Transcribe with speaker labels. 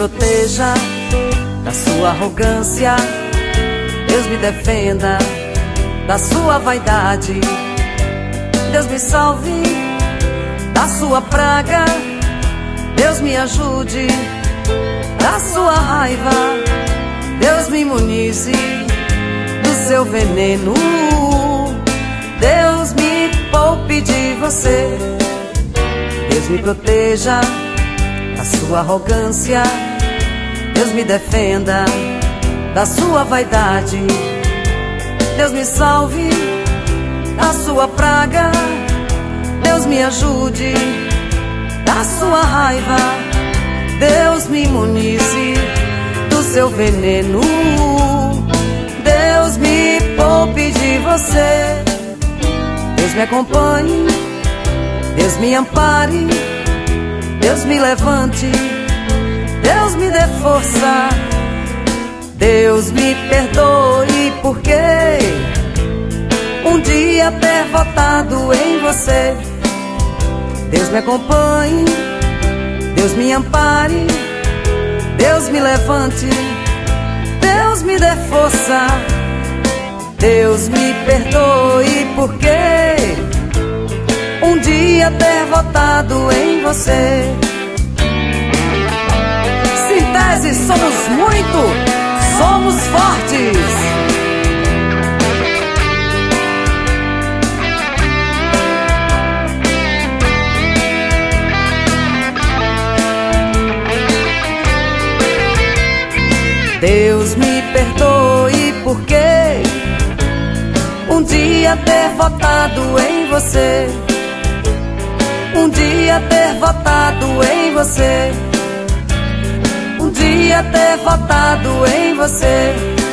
Speaker 1: proteja da sua arrogância, Deus me defenda da sua vaidade, Deus me salve da sua praga, Deus me ajude da sua raiva, Deus me imunize do seu veneno, Deus me poupe de você. Deus me proteja da sua arrogância, Deus me defenda da sua vaidade, Deus me salve da sua praga, Deus me ajude da sua raiva, Deus me imunize do seu veneno, Deus me poupe de você. Deus me acompanhe, Deus me ampare, Deus me levante, Deus me dê força, Deus me perdoe, porque um dia ter votado em você. Deus me acompanhe, Deus me ampare, Deus me levante, Deus me dê força, Deus me perdoe, porque um dia ter votado em você. Sintese, somos muito, somos fortes. Deus me perdoe, porque um dia ter votado em você, um dia ter votado em você, um dia ter votado em você.